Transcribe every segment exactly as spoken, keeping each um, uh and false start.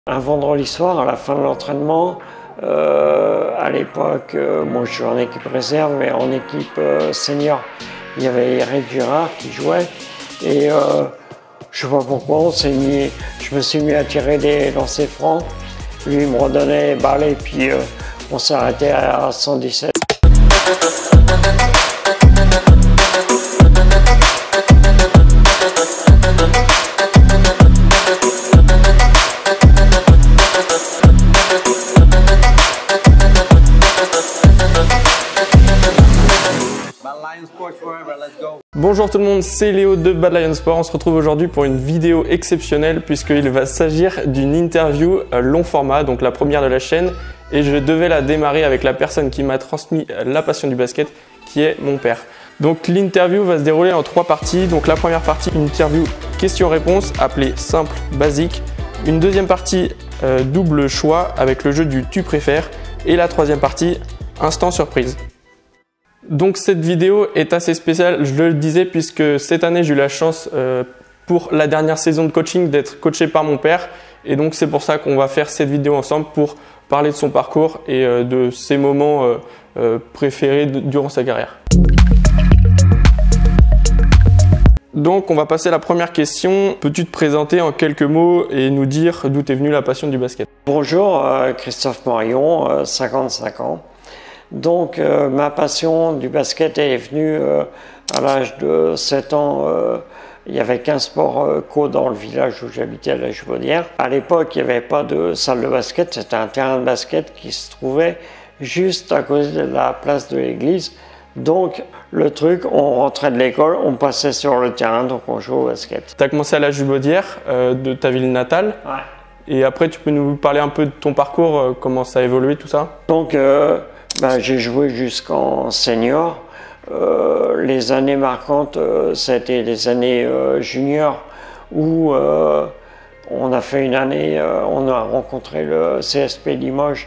Un vendredi soir, à la fin de l'entraînement, euh, à l'époque, euh, moi je suis en équipe réserve, mais en équipe euh, senior, il y avait Eric Girard qui jouait. Et euh, je ne sais pas pourquoi, on s'est mis, je me suis mis à tirer des lancers francs. Lui, il me redonnait les balles et puis euh, on s'est arrêté à cent dix-sept. Bonjour tout le monde, c'est Léo de Bad Lion Sport. On se retrouve aujourd'hui pour une vidéo exceptionnelle puisqu'il va s'agir d'une interview long format, donc la première de la chaîne. Et je devais la démarrer avec la personne qui m'a transmis la passion du basket, qui est mon père. Donc l'interview va se dérouler en trois parties. Donc la première partie, une interview question-réponse appelée simple, basique. Une deuxième partie, euh, double choix avec le jeu du tu préfères. Et la troisième partie, instant surprise. Donc cette vidéo est assez spéciale, je le disais, puisque cette année j'ai eu la chance euh, pour la dernière saison de coaching d'être coaché par mon père. Et donc c'est pour ça qu'on va faire cette vidéo ensemble pour parler de son parcours et euh, de ses moments euh, euh, préférés de, durant sa carrière. Donc on va passer à la première question. Peux-tu te présenter en quelques mots et nous dire d'où est venue la passion du basket? Bonjour, euh, Christophe Marion, euh, cinquante-cinq ans. Donc euh, ma passion du basket est venue euh, à l'âge de sept ans. Euh, il y avait qu'un sport euh, co dans le village où j'habitais à la Jubaudière. À l'époque, il n'y avait pas de salle de basket, c'était un terrain de basket qui se trouvait juste à côté de la place de l'église. Donc le truc, on rentrait de l'école, on passait sur le terrain, donc on jouait au basket. Tu as commencé à la Jubaudière, euh, de ta ville natale. Ouais. Et après, tu peux nous parler un peu de ton parcours, euh, comment ça a évolué, tout ça? Donc euh, ben, j'ai joué jusqu'en senior. Euh, les années marquantes, euh, ça a été les années euh, juniors où euh, on a fait une année, euh, on a rencontré le C S P Limoges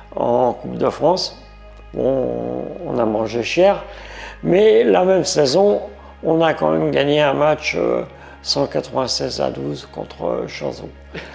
en Coupe de France. Bon, on a mangé cher, mais la même saison, on a quand même gagné un match euh, cent quatre-vingt-seize à douze contre euh, Chanzon.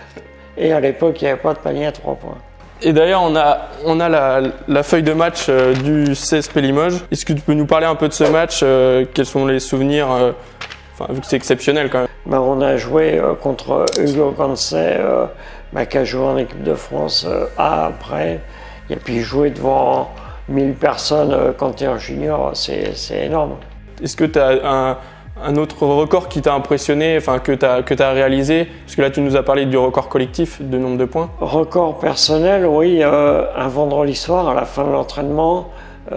Et à l'époque, il n'y avait pas de panier à trois points. Et d'ailleurs, on a, on a la, la feuille de match euh, du C S P Limoges. Est-ce que tu peux nous parler un peu de ce match? euh, Quels sont les souvenirs, euh, enfin, vu que c'est exceptionnel quand même? Ben, on a joué euh, contre Hugo Cancet, euh, ben, qui a joué en équipe de France euh, A après. Et puis jouer devant mille personnes euh, quand tu es en junior, c'est énorme. Est-ce que tu as un, un autre record qui t'a impressionné, enfin, que tu as, que tu as réalisé? Parce que là, tu nous as parlé du record collectif de nombre de points. Record personnel, oui. Euh, un vendredi soir, à la fin de l'entraînement,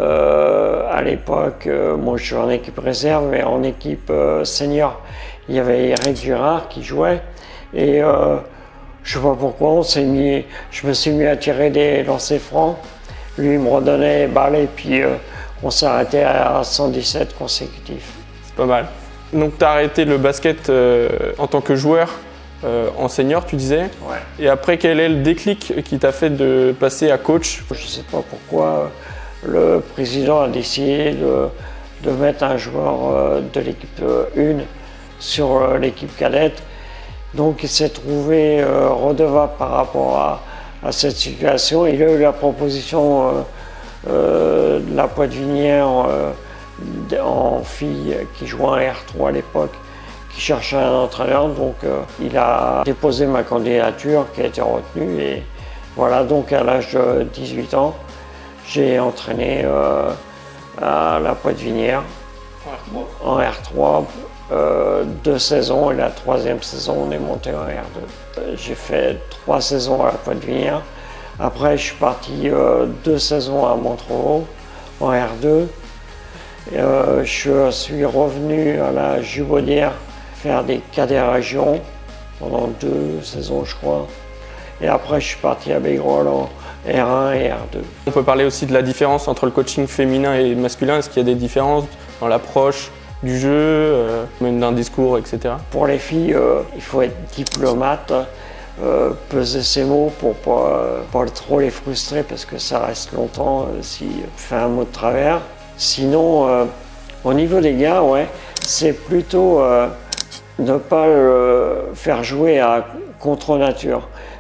euh, à l'époque, euh, moi je suis en équipe réserve, mais en équipe euh, senior, il y avait Eric Girard qui jouait. Et euh, je ne sais pas pourquoi, on s'est mis, je me suis mis à tirer des lancers francs. Lui, il me redonnait les balles et puis euh, on s'est arrêté à cent dix-sept consécutifs. C'est pas mal. Donc tu as arrêté le basket euh, en tant que joueur euh, en senior, tu disais. Ouais. Et après, quel est le déclic qui t'a fait de passer à coach? Je ne sais pas pourquoi le président a décidé de, de mettre un joueur euh, de l'équipe un sur euh, l'équipe cadette. Donc il s'est trouvé euh, redevable par rapport à, à cette situation. Il a eu la proposition euh, euh, de la Poitevinière euh, en fille qui jouait en R trois à l'époque, qui cherchait un entraîneur. Donc euh, il a déposé ma candidature qui a été retenue. Et voilà, donc à l'âge de dix-huit ans, j'ai entraîné euh, à la Poitevinière en R trois. Euh, deux saisons et la troisième saison on est monté en R deux. Euh, j'ai fait trois saisons à la Poitevinière. Après je suis parti euh, deux saisons à Montreux en R deux. Et, euh, je suis revenu à la Jubaudière faire des cadets régions pendant deux saisons je crois. Et après je suis parti à Beigrolles en R un et R deux. On peut parler aussi de la différence entre le coaching féminin et masculin. Est-ce qu'il y a des différences dans l'approche du jeu, euh, même d'un discours, et cetera. Pour les filles, euh, il faut être diplomate, euh, peser ses mots pour pas, euh, pas trop les frustrer parce que ça reste longtemps euh, si tu fais un mot de travers. Sinon, euh, au niveau des gars, ouais, c'est plutôt euh, ne pas le faire jouer à contre nature.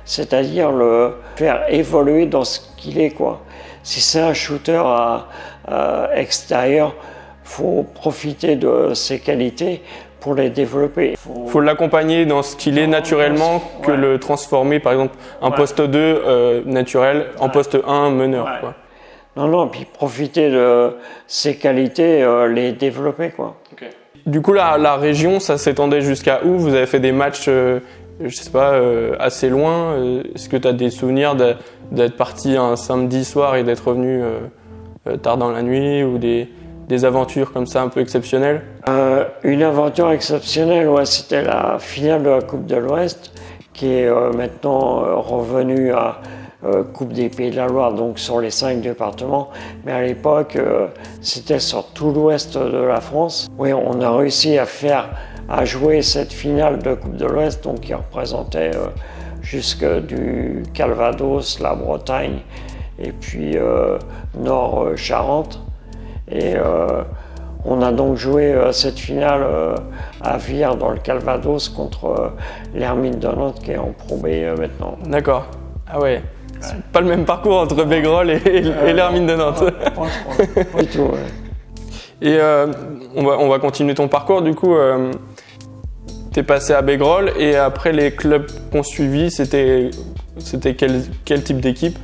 c'est-à-dire le faire évoluer dans ce qu'il est, quoi. Si c'est un shooter à, à extérieur, faut profiter de ses qualités pour les développer. Faut, faut l'accompagner dans ce qu'il est naturellement que ouais. le transformer, par exemple, un ouais. poste deux euh, naturel ouais. en poste un meneur. Ouais. Quoi. Non, non, puis profiter de ses qualités, euh, les développer, quoi. Okay. Du coup, la, la région, ça s'étendait jusqu'à où? Vous avez fait des matchs, euh, je sais pas, euh, assez loin. Est-ce que tu as des souvenirs d'être parti un samedi soir et d'être revenu euh, tard dans la nuit, ou des, des aventures comme ça un peu exceptionnelles? euh, Une aventure exceptionnelle, ouais, c'était la finale de la Coupe de l'Ouest, qui est euh, maintenant euh, revenue à euh, Coupe des Pays de la Loire, donc sur les cinq départements. Mais à l'époque, euh, c'était sur tout l'ouest de la France. Oui, on a réussi à faire, à jouer cette finale de Coupe de l'Ouest, donc qui représentait euh, jusque du Calvados, la Bretagne, et puis euh, Nord-Charente. Et euh, on a donc joué euh, cette finale euh, à Vire, dans le Calvados, contre euh, l'Hermine de Nantes, qui est en Pro B euh, maintenant. D'accord. Ah ouais. C'est ouais. pas le même parcours entre Baigrol et, et, euh, et l'Hermine de Nantes. Franchement, pas du tout. Ouais. Et euh, on, va, on va continuer ton parcours. Du coup, euh, tu es passé à Baigrol, et après les clubs qu'on suivi, c'était quel, quel type d'équipe?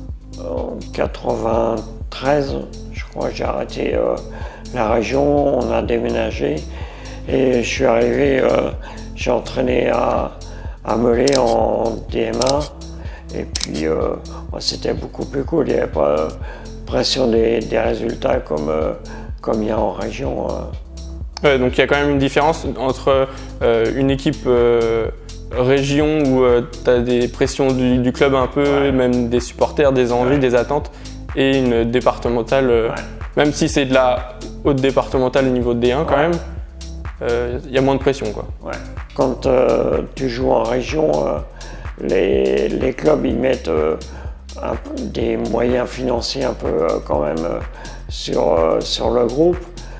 En quatre-vingt-treize, je crois, j'ai arrêté euh, la région, on a déménagé et je suis arrivé, euh, j'ai entraîné à, à Melay en D M un, et puis euh, c'était beaucoup plus cool, il n'y avait pas de pression des, des résultats comme, euh, comme il y a en région. Euh. Ouais, donc il y a quand même une différence entre euh, une équipe euh, région où euh, tu as des pressions du, du club un peu, ouais. même des supporters, des envies, ouais. des attentes, et une départementale, euh, ouais. même si c'est de la haute départementale au niveau de D un quand ouais. même, il euh, y a moins de pression, quoi. Ouais. Quand euh, tu joues en région, euh, les, les clubs ils mettent euh, un peu des moyens financiers un peu euh, quand même euh, sur, euh, sur le groupe,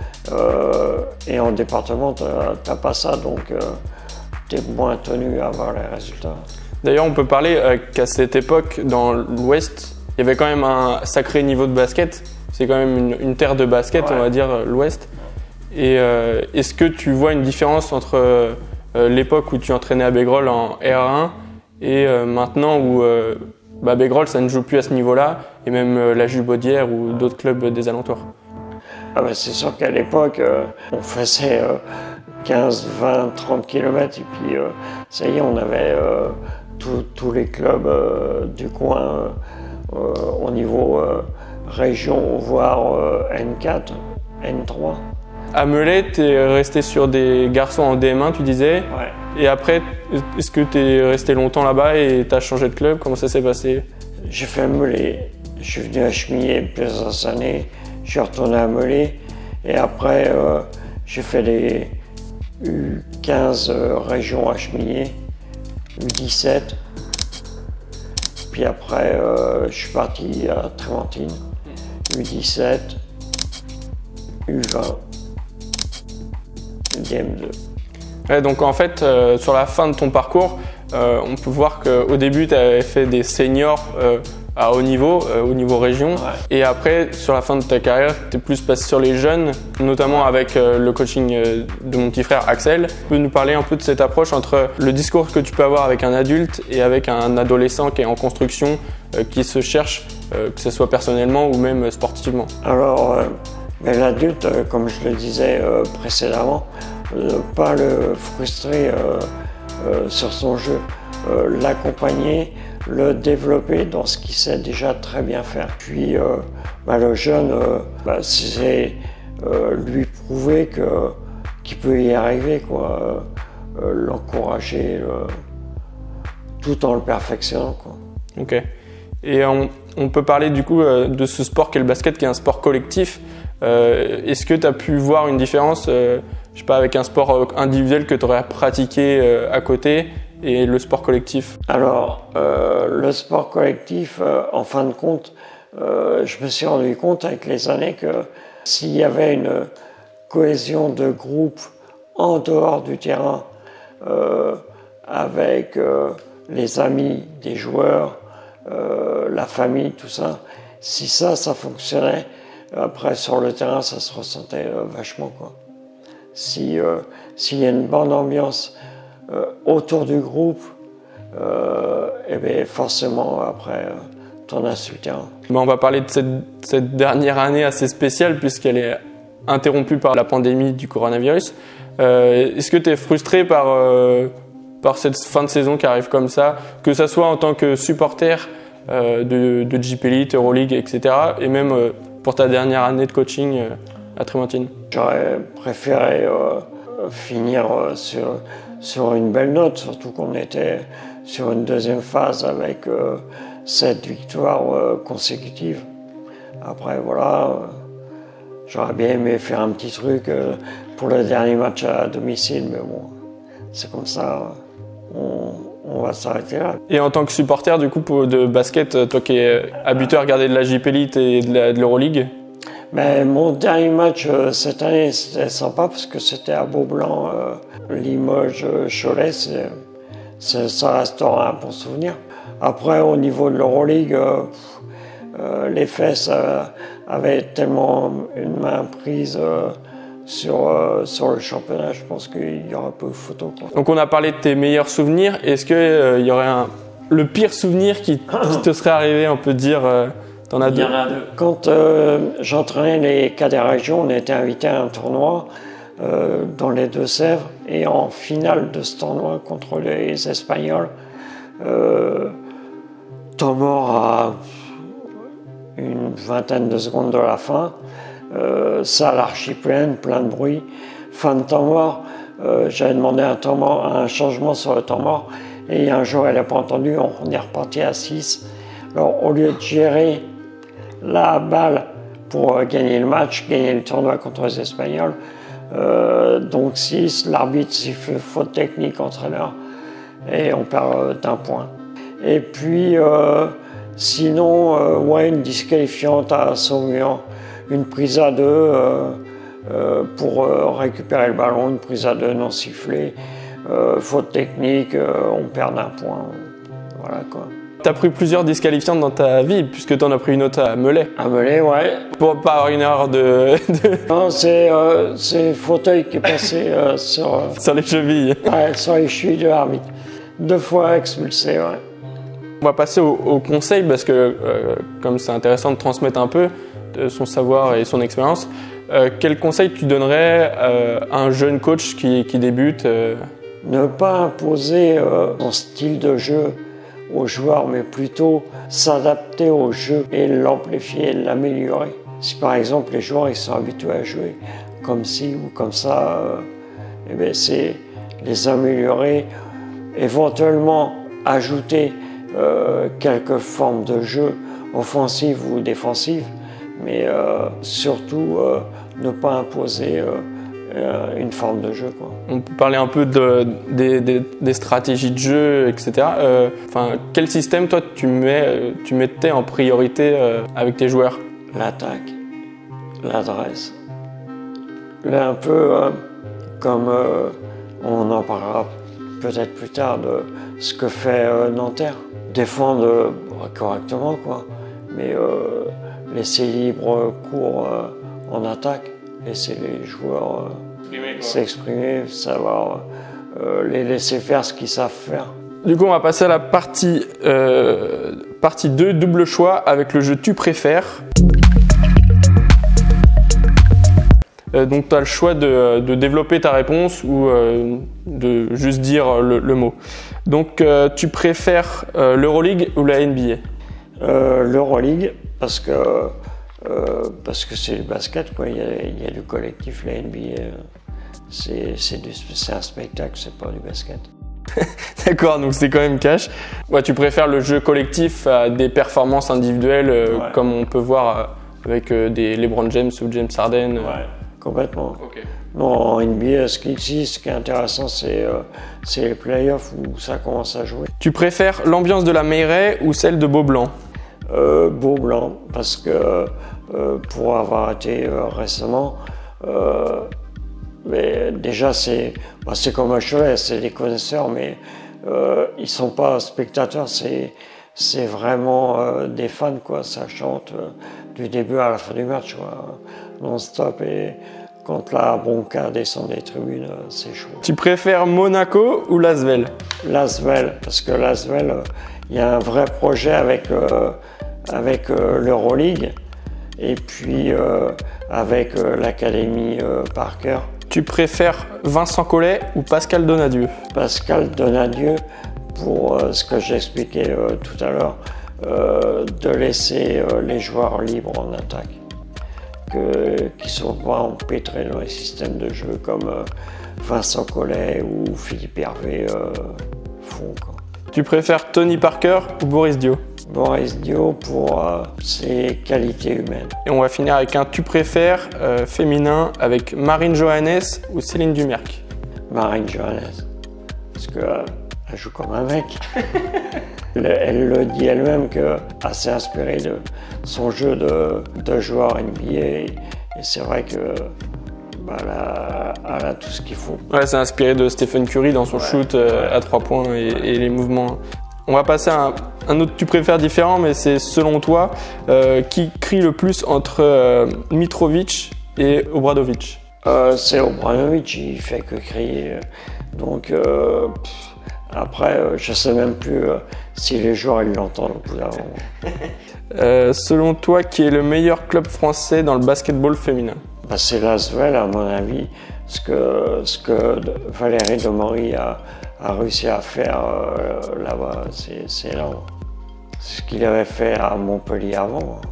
euh, et en département tu n'as pas ça, donc euh, tu es moins tenu à avoir les résultats. D'ailleurs, on peut parler euh, qu'à cette époque, dans l'Ouest, il y avait quand même un sacré niveau de basket. C'est quand même une, une terre de basket, ouais. on va dire, l'Ouest. Et euh, est-ce que tu vois une différence entre euh, l'époque où tu entraînais à Baigrol en R un et euh, maintenant où euh, bah, Baigrol, ça ne joue plus à ce niveau-là, et même euh, la Jubaudière ou d'autres clubs des alentours? Ah bah, c'est sûr qu'à l'époque, euh, on faisait euh, quinze, vingt, trente kilomètres, et puis euh, ça y est, on avait euh, tous les clubs euh, du coin euh, au niveau euh, région, voire euh, N quatre, N trois. À Melay, tu es resté sur des garçons en D M un, tu disais. Ouais. Et après, est-ce que tu es resté longtemps là-bas et tu as changé de club? Comment ça s'est passé? J'ai fait Melay. Je suis venu à Chemillé plusieurs années. Je suis retourné à Melay. Et après, euh, j'ai fait les U quinze euh, régions à Chemillé, U dix-sept. Puis après, euh, je suis parti à Trémentine, U dix-sept, U vingt, D M deux. Ouais, donc en fait, euh, sur la fin de ton parcours, euh, on peut voir qu'au début, tu avais fait des seniors euh, à haut niveau, euh, au niveau région. Ouais. Et après, sur la fin de ta carrière, tu es plus passé sur les jeunes, notamment avec euh, le coaching euh, de mon petit frère Axel. Tu peux nous parler un peu de cette approche entre le discours que tu peux avoir avec un adulte et avec un adolescent qui est en construction, euh, qui se cherche, euh, que ce soit personnellement ou même sportivement? Alors, euh, l'adulte, euh, comme je le disais euh, précédemment, ne pas le frustrer euh, euh, sur son jeu, euh, l'accompagner, le développer dans ce qu'il sait déjà très bien faire. Puis euh, bah, le jeune, euh, bah, c'est euh, lui prouver que, qu'il peut y arriver, quoi, euh, l'encourager euh, tout en le perfectionnant, quoi. Ok. Et on, on peut parler du coup euh, de ce sport qu'est le basket, qui est un sport collectif. Euh, Est-ce que tu as pu voir une différence, euh, je sais pas, avec un sport individuel que tu aurais pratiqué euh, à côté et le sport collectif? Alors, euh, le sport collectif, euh, en fin de compte, euh, je me suis rendu compte avec les années que s'il y avait une cohésion de groupe en dehors du terrain, euh, avec euh, les amis des joueurs, euh, la famille, tout ça. Si ça, ça fonctionnait, après sur le terrain, ça se ressentait euh, vachement, quoi. Si, euh, s'il y a une bonne ambiance euh, autour du groupe, euh, et bien forcément après euh, t'en as sur le terrain. On va parler de cette, cette dernière année assez spéciale puisqu'elle est interrompue par la pandémie du coronavirus. Euh, est-ce que tu es frustré par, euh, par cette fin de saison qui arrive comme ça, que ce soit en tant que supporter euh, de, de Jeep Elite, Euroleague, et cetera, et même euh, pour ta dernière année de coaching euh, à Trementine? J'aurais préféré euh, finir euh, sur, sur une belle note, surtout qu'on était sur une deuxième phase avec euh, sept victoires euh, consécutives. Après, voilà, euh, j'aurais bien aimé faire un petit truc euh, pour le dernier match à domicile, mais bon, c'est comme ça, on, on va s'arrêter là. Et en tant que supporter du coup pour, de basket, toi qui es habitué à regarder de la Jeep Elite et de l'Euroleague? Mais mon dernier match euh, cette année, c'était sympa parce que c'était à Beaublanc, euh, Limoges, Cholet, ça restera un bon souvenir. Après, au niveau de l'Euroleague, euh, euh, les fesses euh, avaient tellement une main prise euh, sur, euh, sur le championnat, je pense qu'il y aura peu de photos, quoi. Donc on a parlé de tes meilleurs souvenirs, est-ce qu'il euh, y aurait un, le pire souvenir qui, qui te serait arrivé, on peut dire euh, T'en as deux. Quand euh, j'entraînais les cadets régions, on était invité à un tournoi euh, dans les Deux-Sèvres et en finale de ce tournoi contre les Espagnols, euh, temps mort à une vingtaine de secondes de la fin, euh, salle archi pleine, plein de bruit, fin de temps mort, euh, j'avais demandé un, temps mort, un changement sur le temps mort et un jour elle n'a pas entendu, on est reparti à six. Alors au lieu de gérer la balle pour euh, gagner le match, gagner le tournoi contre les Espagnols. Euh, donc six, l'arbitre siffle faute technique entraîneur et on perd euh, d'un point. Et puis euh, sinon, euh, ouais, une disqualifiante à Saumuan, une prise à deux euh, euh, pour euh, récupérer le ballon, une prise à deux non sifflée, euh, faute technique, euh, on perd d'un point. Voilà quoi. Tu as pris plusieurs disqualifiantes dans ta vie, puisque tu en as pris une autre à Melay. À Melay, ouais. Pour pas avoir une heure de... de... Non, c'est euh, le fauteuil qui est passé euh, sur... Euh, sur les chevilles. Ouais, sur les chevilles de l'arbitre. Deux fois expulsé, ouais. On va passer au, au conseil, parce que euh, comme c'est intéressant de transmettre un peu de son savoir et son expérience, euh, quel conseil tu donnerais euh, à un jeune coach qui, qui débute euh... Ne pas imposer euh, son style de jeu aux joueurs, mais plutôt s'adapter au jeu et l'amplifier, l'améliorer. Si par exemple les joueurs ils sont habitués à jouer comme ci ou comme ça, euh, eh bien c'est les améliorer, éventuellement ajouter euh, quelques formes de jeu offensives ou défensives, mais euh, surtout euh, ne pas imposer euh, une forme de jeu, quoi. On peut parler un peu de, des, des, des stratégies de jeu, et cetera. Euh, enfin, quel système, toi, tu, mets, tu mettais en priorité euh, avec tes joueurs? L'attaque, l'adresse. Là, un peu euh, comme euh, on en parlera peut-être plus tard de ce que fait euh, Nanterre. Défendre euh, correctement, quoi. Mais euh, laisser libre cours euh, en attaque. Laisser les joueurs euh, s'exprimer, savoir euh, les laisser faire ce qu'ils savent faire. Du coup, on va passer à la partie, euh, partie deux, double choix, avec le jeu Tu préfères. Euh, donc, tu as le choix de, de développer ta réponse ou euh, de juste dire le, le mot. Donc, euh, tu préfères euh, l'Euroleague ou la N B A? euh, L'Euroleague, parce que Euh, parce que c'est le basket, quoi. Il y a, il y a du collectif, la N B A, c'est un spectacle, c'est pas du basket. D'accord, donc c'est quand même cash. Ouais, tu préfères le jeu collectif à des performances individuelles, euh, ouais. Comme on peut voir euh, avec euh, des LeBron James ou James Harden. Euh. Ouais, complètement. Okay. Non, en N B A, ce qui existe, ce qui est intéressant, c'est euh, les playoffs où ça commence à jouer. Tu préfères l'ambiance de la Meilleray ou celle de Beaublanc? Euh, Beaublanc, parce que euh, pour avoir été euh, récemment, euh, mais déjà c'est bah, comme à Cholet, c'est des connaisseurs, mais euh, ils sont pas spectateurs, c'est c'est vraiment euh, des fans, quoi. Ça chante euh, du début à la fin du match, quoi, non-stop. Et quand la bronca descend des tribunes, euh, c'est chaud. Tu préfères Monaco ou Lasvel? Lasvel, parce que Lasvel, il euh, y a un vrai projet avec, euh, avec euh, l'Euroleague et puis euh, avec euh, l'Académie euh, Parker. Tu préfères Vincent Collet ou Pascal Donadieu? Pascal Donadieu, pour euh, ce que j'expliquais euh, tout à l'heure, euh, de laisser euh, les joueurs libres en attaque, que, qui ne sont pas empêtrés dans les systèmes de jeu comme euh, Vincent Collet ou Philippe Hervé euh, font, quoi. Tu préfères Tony Parker ou Boris Dio? Boris Dio pour euh, ses qualités humaines. Et on va finir avec un tu préfères euh, féminin avec Marine Johannes ou Céline Dumerc? Marine Johannes, parce que euh, elle joue comme un mec. elle, elle le dit elle-même, que assez inspirée de son jeu de, de joueur N B A. Et, et c'est vrai que bah, elle, a, elle a tout ce qu'il faut. Ouais, c'est inspiré de Stephen Curry dans son ouais, shoot euh, ouais. à trois points et, et les mouvements. On va passer à un, un autre tu préfères différent, mais c'est selon toi, euh, qui crie le plus entre euh, Mitrovic et Obradovic? euh, C'est Obradovic, il fait que crier. Donc euh, pff, après, euh, je ne sais même plus euh, si les joueurs ils l'entendent au bout d'un moment. euh, selon toi, qui est le meilleur club français dans le basketball féminin? Bah, c'est Lasvel, à mon avis. Ce que, ce que Valérie Demory a, a réussi à faire euh, là-bas, c'est énorme. C'est ce qu'il avait fait à Montpellier avant,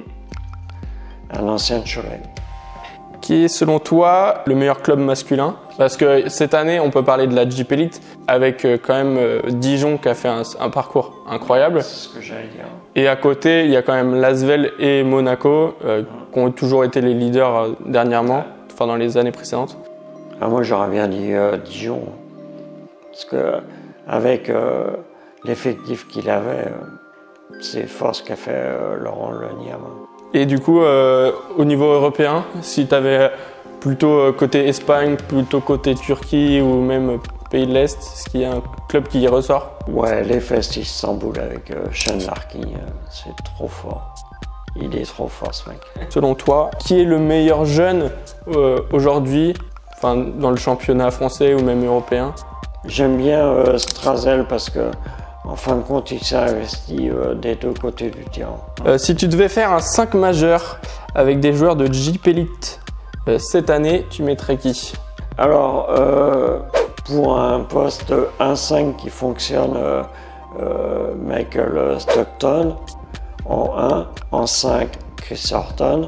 un ancien Cholet. Qui est selon toi le meilleur club masculin? Parce que cette année, on peut parler de la Jeep Elite avec euh, quand même euh, Dijon qui a fait un, un parcours incroyable. C'est ce que j'allais dire. Et à côté, il y a quand même Lasvel et Monaco euh, qui ont toujours été les leaders euh, dernièrement, enfin dans les années précédentes. Ah, moi, j'aurais bien dit euh, Dijon. Parce que avec euh, l'effectif qu'il avait, euh, c'est fort ce qu'a fait euh, Laurent Leniam. Et du coup, euh, au niveau européen, si tu avais plutôt côté Espagne, plutôt côté Turquie ou même pays de l'Est, est-ce qu'il y a un club qui y ressort? Ouais, l'Efes Istanbul avec euh, Sean Larkin, euh, c'est trop fort. Il est trop fort, ce mec. Selon toi, qui est le meilleur jeune euh, aujourd'hui, enfin, dans le championnat français ou même européen? J'aime bien euh, Strazel parce que, en fin de compte, il s'est investi euh, des deux côtés du terrain. Euh, si tu devais faire un cinq majeur avec des joueurs de Jeep Elite euh, cette année, tu mettrais qui? Alors, euh, pour un poste un cinq qui fonctionne, euh, euh, Michael Stockton. En un, en cinq, Chris Horton.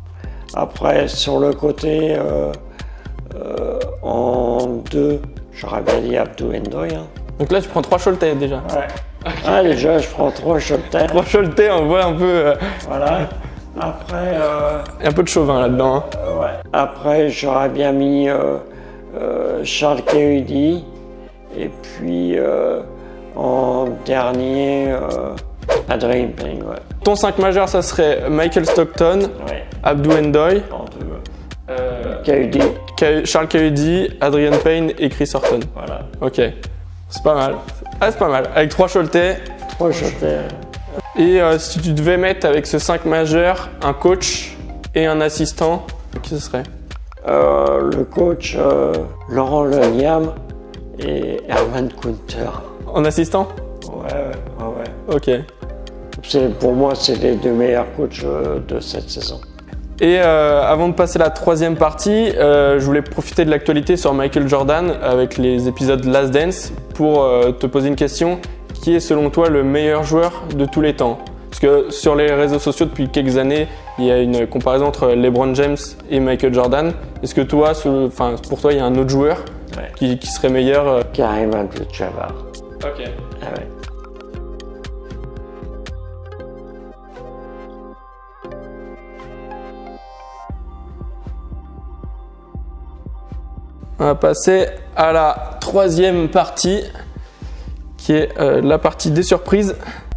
Après, sur le côté, euh, euh, en deux, j'aurais bien dit Abdou Ndoye. Hein. Donc là, tu prends trois Choletais déjà. Ouais. Okay. Ah, déjà, je prends trois Choletais. Trois Choletais, on voit un peu. Euh... Voilà. Après. Euh... Il y a un peu de chauvin là-dedans. Hein. Euh, ouais. Après, j'aurais bien mis euh, euh, Charles Kehudi. Et puis, euh, en dernier, euh, Adrien Payne. Ouais. Ton cinq majeur, ça serait Michael Stockton, ouais. Abdou Ndoye, euh, Kehudi. Charles Kehudi, Adrien Payne et Chris Horton. Voilà. Ok. C'est pas mal. Ah, c'est pas mal. Avec trois Choletais. Trois Choletais. Et euh, si tu devais mettre avec ce cinq majeur un coach et un assistant, qui ce serait? euh, Le coach euh, Laurent Leniam et Herman Kunter. En assistant? Ouais, ouais, ouais. Ok. Pour moi, c'est les deux meilleurs coachs euh, de cette saison. Et euh, avant de passer à la troisième partie, euh, je voulais profiter de l'actualité sur Michael Jordan avec les épisodes Last Dance pour euh, te poser une question. Qui est selon toi le meilleur joueur de tous les temps? Parce que sur les réseaux sociaux depuis quelques années, il y a une comparaison entre LeBron James et Michael Jordan. Est-ce que toi, enfin, pour toi, il y a un autre joueur ouais. qui, qui serait meilleur euh... Kareem Abdul-Jabbar. Ok. Ah ouais. On va passer à la troisième partie, qui est euh, la partie des surprises.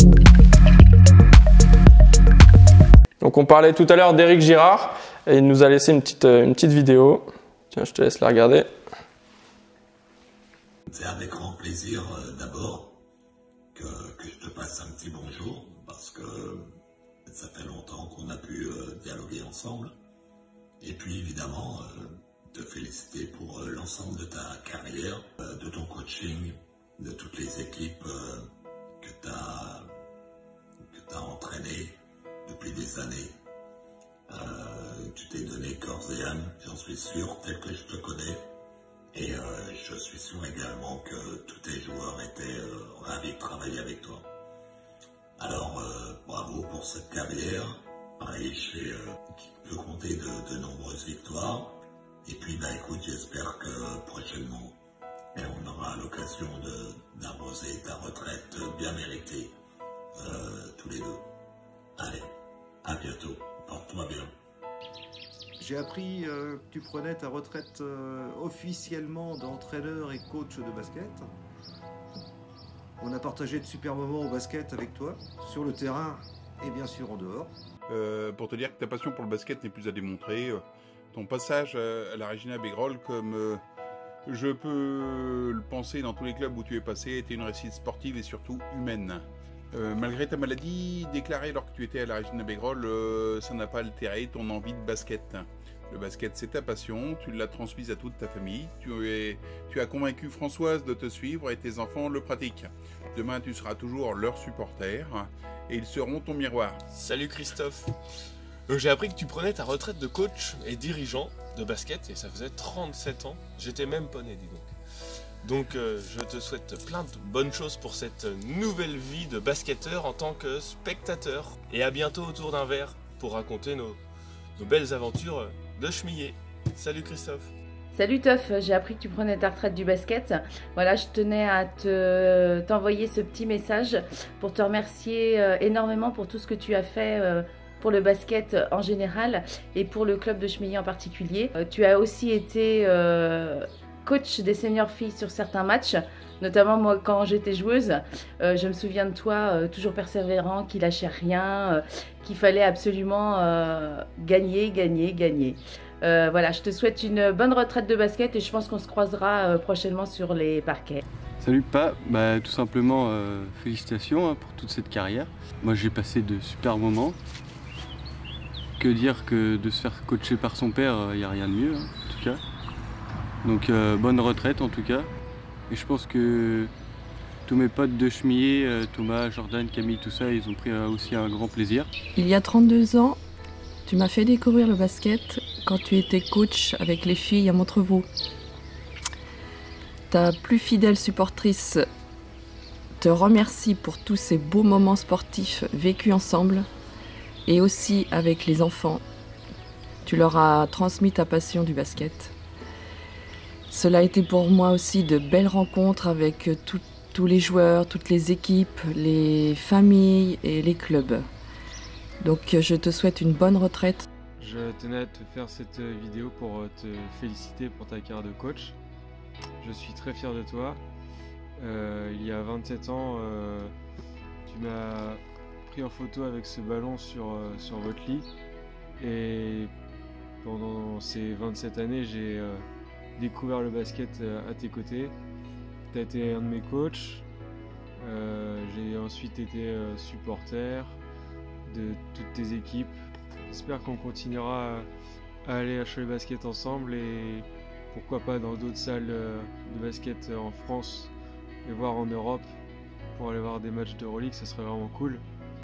Donc on parlait tout à l'heure d'Éric Girard, et il nous a laissé une petite, euh, une petite vidéo. Tiens, je te laisse la regarder. c'est avec grand plaisir euh, d'abord que, que je te passe un petit bonjour, parce que ça fait longtemps qu'on a pu euh, dialoguer ensemble. Et puis évidemment, euh, te féliciter pour euh, l'ensemble de ta carrière, euh, de ton coaching, de toutes les équipes euh, que tu as que tu as entraînées depuis des années. Euh, tu t'es donné corps et âme, j'en suis sûr, tel que je te connais. Et euh, je suis sûr également que tous tes joueurs étaient euh, ravis de travailler avec toi. Alors, euh, bravo pour cette carrière. Pareil, je sais euh, qu'il peut compter de, de nombreuses victoires. Et puis, bah écoute, j'espère que prochainement, et on aura l'occasion d'arroser ta retraite bien méritée, euh, tous les deux. Allez, à bientôt. Porte-toi bien. J'ai appris euh, que tu prenais ta retraite euh, officiellement d'entraîneur et coach de basket. On a partagé de super moments au basket avec toi, sur le terrain et bien sûr en dehors. Euh, pour te dire que ta passion pour le basket n'est plus à démontrer. Ton passage à la Regina Begrol, comme euh, je peux le penser dans tous les clubs où tu es passé, était une réussite sportive et surtout humaine. Euh, malgré ta maladie déclarée alors que tu étais à la Regina Begrol, euh, ça n'a pas altéré ton envie de basket. Le basket, c'est ta passion, tu l'as transmise à toute ta famille, tu, es, tu as convaincu Françoise de te suivre et tes enfants le pratiquent. Demain, tu seras toujours leur supporter et ils seront ton miroir. Salut Christophe. Euh, J'ai appris que tu prenais ta retraite de coach et dirigeant de basket et ça faisait trente-sept ans. J'étais même pas né, dis donc. Donc euh, je te souhaite plein de bonnes choses pour cette nouvelle vie de basketteur en tant que spectateur. Et à bientôt autour d'un verre pour raconter nos, nos belles aventures de chemillé. Salut Christophe. Salut Toff, j'ai appris que tu prenais ta retraite du basket. Voilà, je tenais à te t'envoyer ce petit message pour te remercier euh, énormément pour tout ce que tu as fait euh, pour le basket en général et pour le club de Chemillé en particulier. Euh, tu as aussi été euh, coach des seniors filles sur certains matchs, notamment moi quand j'étais joueuse. Euh, je me souviens de toi, euh, toujours persévérant, qui lâchait rien, euh, qu'il fallait absolument euh, gagner, gagner, gagner. Euh, voilà, je te souhaite une bonne retraite de basket et je pense qu'on se croisera euh, prochainement sur les parquets. Salut Pa, bah, tout simplement euh, félicitations hein, pour toute cette carrière. Moi j'ai passé de super moments. Que dire que de se faire coacher par son père, il n'y a rien de mieux hein, en tout cas. Donc euh, bonne retraite en tout cas. Et je pense que tous mes potes de Chemillé, euh, Thomas, Jordan, Camille, tout ça, ils ont pris euh, aussi un grand plaisir. Il y a trente-deux ans, tu m'as fait découvrir le basket quand tu étais coach avec les filles à Montrevaux. Ta plus fidèle supportrice te remercie pour tous ces beaux moments sportifs vécus ensemble et aussi avec les enfants. Tu leur as transmis ta passion du basket. Cela a été pour moi aussi de belles rencontres avec tout, tous les joueurs, toutes les équipes, les familles et les clubs. Donc je te souhaite une bonne retraite. Je tenais à te faire cette vidéo pour te féliciter pour ta carrière de coach. Je suis très fier de toi. Euh, il y a vingt-sept ans, euh, tu m'as pris en photo avec ce ballon sur, euh, sur votre lit. Et pendant ces vingt-sept années, j'ai euh, découvert le basket à tes côtés. Tu as été un de mes coachs. Euh, j'ai ensuite été euh, supporter de toutes tes équipes. J'espère qu'on continuera à aller à Cholet Basket ensemble et pourquoi pas dans d'autres salles de basket en France et voir en Europe pour aller voir des matchs d'Euroleague, ça serait vraiment cool.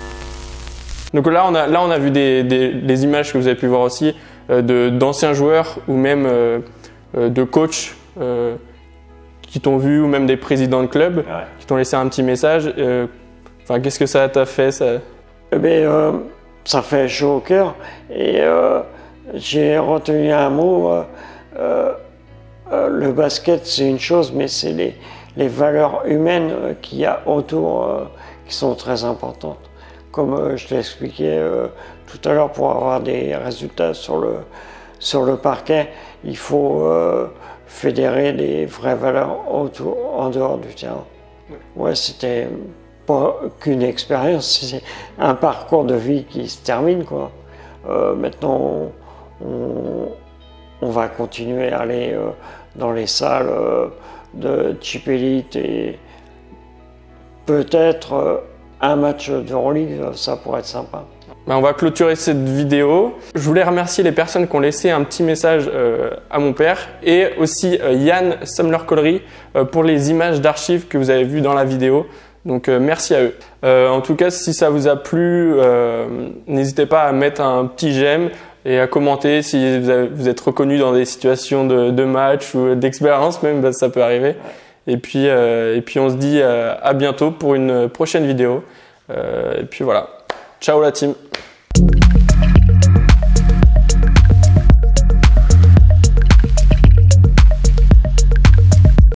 Donc là on a, là, on a vu des, des, des images que vous avez pu voir aussi euh, de, d'anciens joueurs ou même euh, euh, de coachs euh, qui t'ont vu ou même des présidents de club ouais. qui t'ont laissé un petit message. Euh, enfin, qu'est-ce que ça t'a fait ça? Eh bien, euh, ça fait chaud au cœur et euh, j'ai retenu un mot. Euh, euh, euh, le basket, c'est une chose, mais c'est les, les valeurs humaines euh, qu'il y a autour euh, qui sont très importantes. Comme euh, je l'ai expliqué euh, tout à l'heure, pour avoir des résultats sur le, sur le parquet, il faut euh, fédérer des vraies valeurs autour, en dehors du terrain. Ouais, c'était pas qu'une expérience, c'est un parcours de vie qui se termine, quoi. Euh, maintenant, on, on va continuer à aller euh, dans les salles euh, de Chip Elite et peut-être euh, un match d'Euroleague, ça pourrait être sympa. Ben, on va clôturer cette vidéo. Je voulais remercier les personnes qui ont laissé un petit message euh, à mon père et aussi euh, Yann Sumler-Collery euh, pour les images d'archives que vous avez vues dans la vidéo. Donc euh, merci à eux. Euh, en tout cas, si ça vous a plu, euh, n'hésitez pas à mettre un petit j'aime et à commenter si vous, avez, vous êtes reconnu dans des situations de, de match ou d'expérience même, ben, ça peut arriver. Et puis, euh, et puis on se dit euh, à bientôt pour une prochaine vidéo. Euh, et puis voilà. Ciao la team!